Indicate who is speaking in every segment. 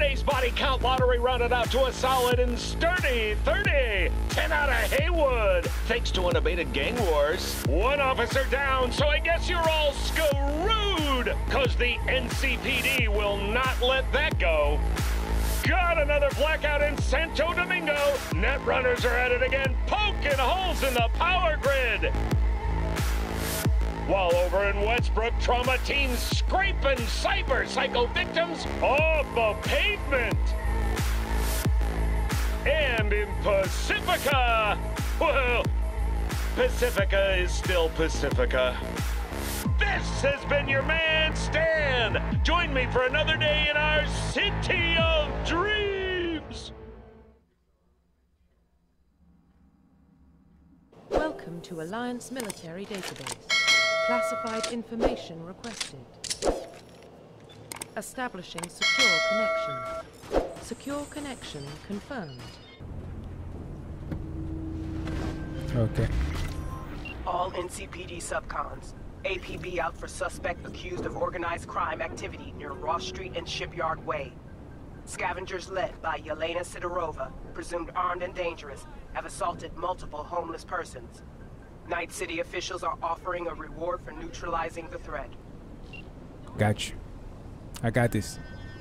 Speaker 1: base body count lottery rounded out to a solid and sturdy 30. 10 out of Haywood. Thanks to unabated gang wars. One officer down, so I guess you're all screwed. Cause the NCPD will not let that go. Got another blackout in Santo Domingo. Netrunners are at it again, poking holes in the power grid. While over in Westbrook, trauma teams scraping cyber psycho victims off the pavement. And in Pacifica, well, Pacifica is still Pacifica. This has been your man, Stan. Join me for another day in our city of dreams.
Speaker 2: Welcome to Alliance Military Database. Classified information requested. Establishing secure connection. Secure connection confirmed.
Speaker 3: Okay.
Speaker 4: All NCPD subcons. APB out for suspect accused of organized crime activity near Ross Street and Shipyard Way. Scavengers led by Yelena Sidorova, presumed armed and dangerous, have assaulted multiple homeless persons. Night City officials are offering a reward for neutralizing the threat.
Speaker 3: Got you. I got this.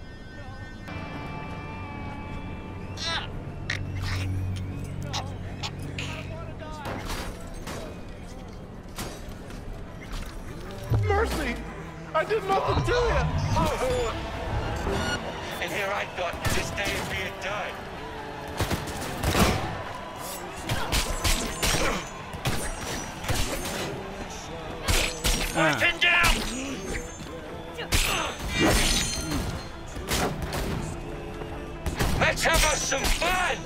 Speaker 5: Mercy! I did nothing to you!
Speaker 6: Oh. And here I thought this day would be a done. Pin down! Let's have us some fun!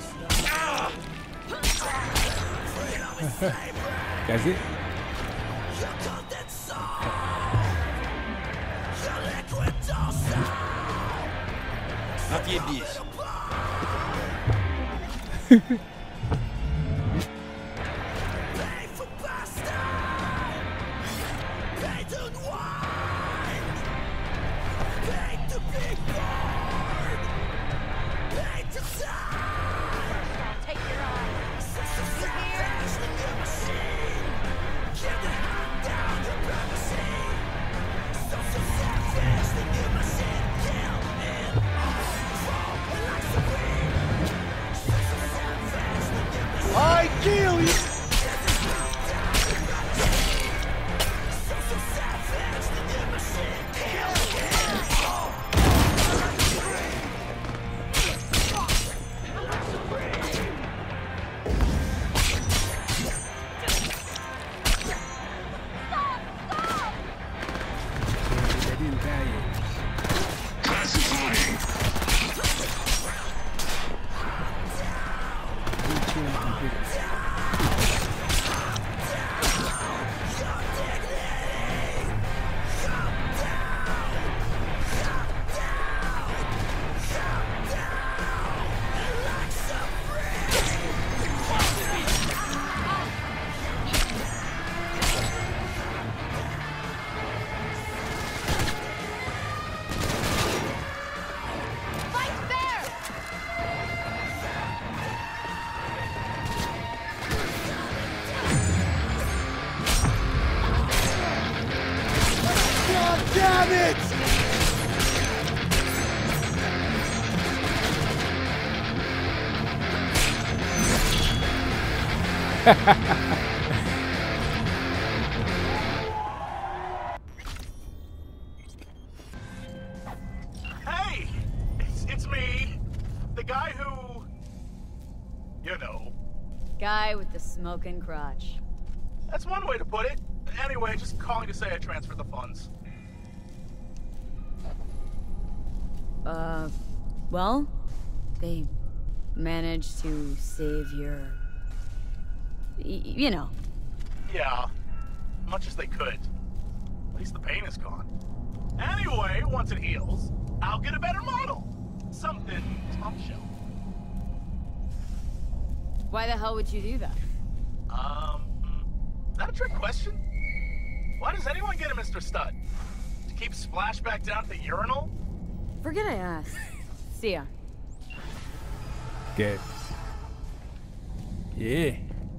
Speaker 3: That's it.
Speaker 6: Not the abyss.
Speaker 5: I kill you! Damn it! Hey! It's me. The guy who... you know.
Speaker 7: Guy with the smoking crotch.
Speaker 5: That's one way to put it. Anyway, just calling to say I transferred the funds.
Speaker 7: Well, they managed to save your... you know.
Speaker 5: Yeah, much as they could. At least the pain is gone. Anyway, once it heals, I'll get a better model. Something top shelf.
Speaker 7: Why the hell would you do that?
Speaker 5: Is that a trick question? Why does anyone get a Mr. Stud? To keep Splash back down at the urinal?
Speaker 7: Forget I asked. See ya.
Speaker 3: Good. Yeah.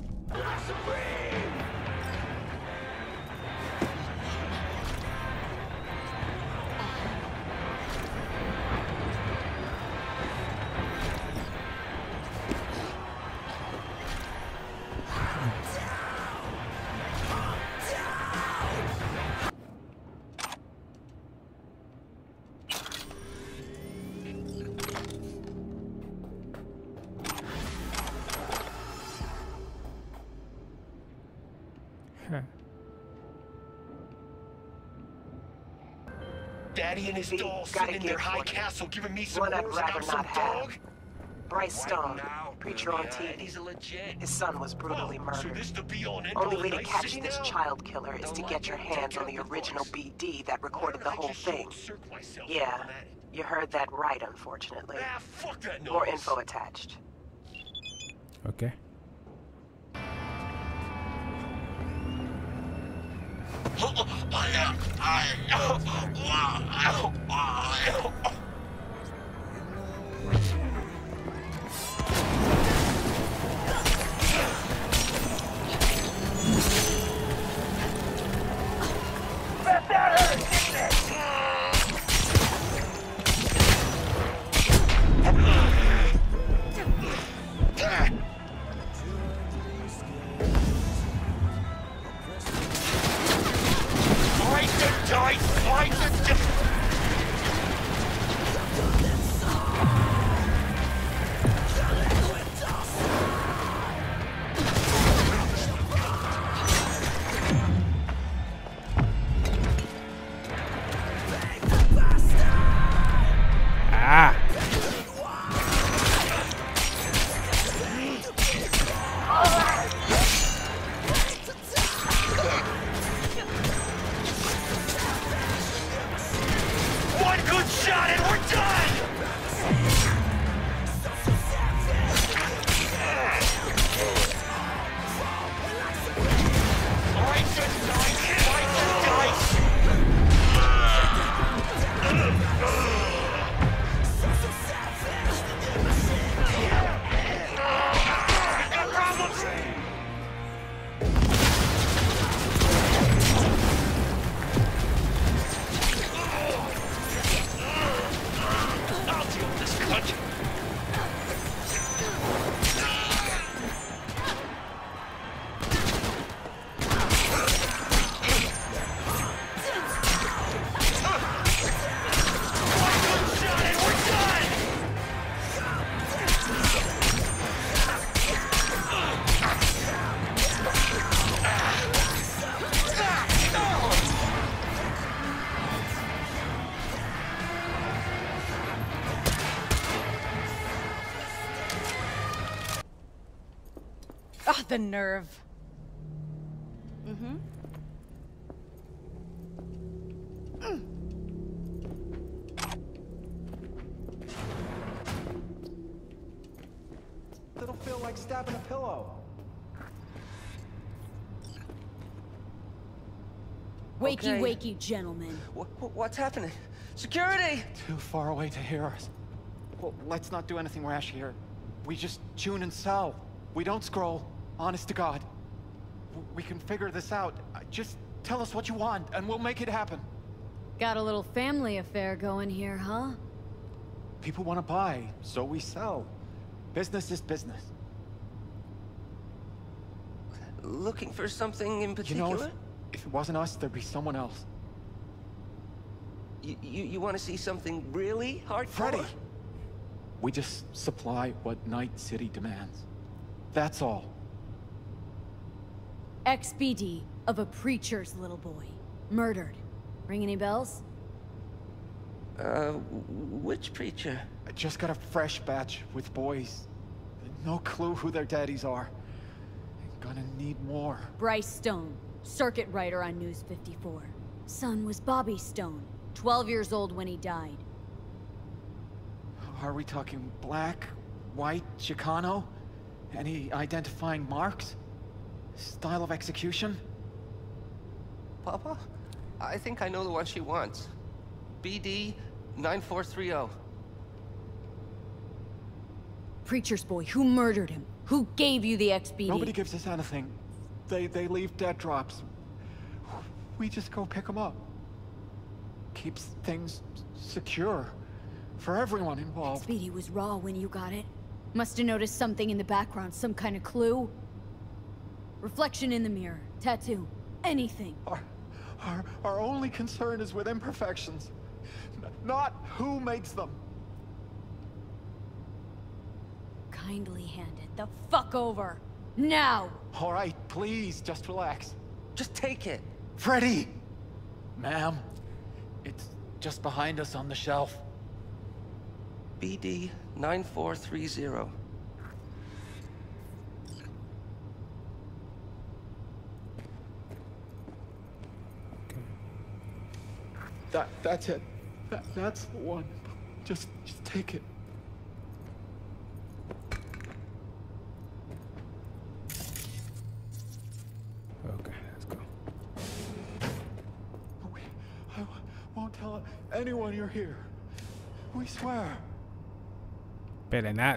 Speaker 6: Daddy and his
Speaker 4: See,
Speaker 6: doll
Speaker 4: gotta
Speaker 6: sitting in
Speaker 4: give
Speaker 6: their high
Speaker 4: one.
Speaker 6: castle giving me some
Speaker 4: One I'd
Speaker 6: orders
Speaker 4: rather
Speaker 6: about some
Speaker 4: not have.
Speaker 6: dog.
Speaker 4: Bryce Stone,
Speaker 6: Now,
Speaker 4: preacher on
Speaker 6: yeah,
Speaker 4: TV.
Speaker 6: Eddie's a legit.
Speaker 4: His son was brutally
Speaker 6: So
Speaker 4: murdered.
Speaker 6: this the be on end
Speaker 4: Only
Speaker 6: all
Speaker 4: way to
Speaker 6: night
Speaker 4: catch
Speaker 6: city
Speaker 4: this
Speaker 6: now?
Speaker 4: child killer is to
Speaker 6: Don't
Speaker 4: get
Speaker 6: like
Speaker 4: your
Speaker 6: it,
Speaker 4: hands
Speaker 6: take
Speaker 4: on
Speaker 6: out
Speaker 4: the
Speaker 6: the
Speaker 4: original
Speaker 6: voice.
Speaker 4: BD that recorded the
Speaker 6: Why don't I
Speaker 4: whole
Speaker 6: just
Speaker 4: thing.
Speaker 6: usurp myself
Speaker 4: Yeah,
Speaker 6: while I'm at it?
Speaker 4: you heard that right, unfortunately.
Speaker 6: Ah, fuck that noise.
Speaker 4: More info attached.
Speaker 3: Okay.
Speaker 6: Fight the dice! Fight the dice!
Speaker 3: Ah.
Speaker 6: One good shot and we're done! Fight the dice! Fight the dice! Got problems! I'll deal with this cunt. One good shot and we're done!
Speaker 7: Ah, the nerve. Mm-hmm.
Speaker 8: It'll feel like stabbing a pillow.
Speaker 7: Wakey,
Speaker 9: Okay.
Speaker 7: wakey, gentlemen.
Speaker 9: What's happening? Security!
Speaker 8: Too far away to hear us. Well, let's not do anything rash here. We just tune and sell. We don't scroll. Honest to God. We can figure this out. Just tell us what you want, and we'll make it happen.
Speaker 7: Got a little family affair going here, huh?
Speaker 8: People want to buy, so we sell. Business is business.
Speaker 9: Looking for something in
Speaker 8: You
Speaker 9: particular?
Speaker 8: know, if it wasn't us, there'd be someone else.
Speaker 9: You want to see something really hardcore?
Speaker 8: Freddy! We just supply what Night City demands. That's all.
Speaker 7: XBD of a preacher's little boy. Murdered. Ring any bells?
Speaker 9: Which preacher?
Speaker 8: I just got a fresh batch with boys. No clue who their daddies are. Gonna need more.
Speaker 7: Bryce Stone, circuit writer on News 54. Son was Bobby Stone, 12 years old when he died.
Speaker 8: Are we talking black, white, Chicano? Any identifying marks? Style of execution?
Speaker 9: Papa? I think I know the one she wants. BD 9430.
Speaker 7: Preacher's boy, who murdered him? Who gave you the XBD?
Speaker 8: Nobody gives us anything. They leave dead drops. We just go pick them up. Keeps things secure for everyone involved.
Speaker 7: XBD was raw when you got it. Must have noticed something in the background, some kind of clue. Reflection in the mirror, tattoo, anything.
Speaker 8: Our only concern is with imperfections, not who makes them.
Speaker 7: Kindly hand it the fuck over. Now!
Speaker 8: All right, please, just relax.
Speaker 9: Just take it.
Speaker 8: Freddy! Ma'am, it's just behind us on the shelf.
Speaker 9: BD 9430.
Speaker 8: That's it. That's the one. Just take it.
Speaker 3: Okay, let's go.
Speaker 8: I won't tell anyone you're here. We swear.
Speaker 3: Better not.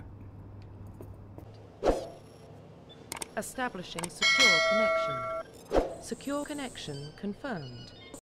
Speaker 2: Establishing secure connection. Secure connection confirmed.